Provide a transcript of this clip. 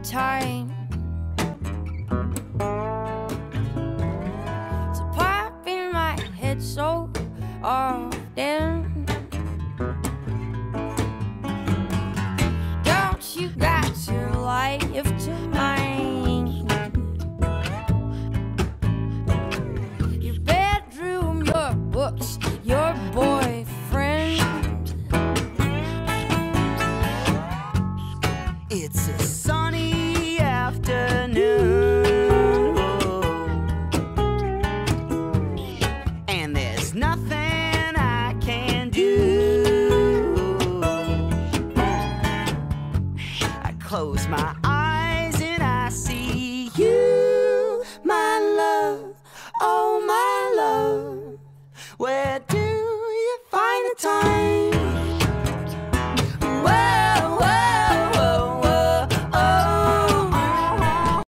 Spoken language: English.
time to pop in my head so often. Don't you got your life to mind? Your bedroom, your books, your boyfriend. It's a sunny afternoon, and there's nothing I can do. I close my eyes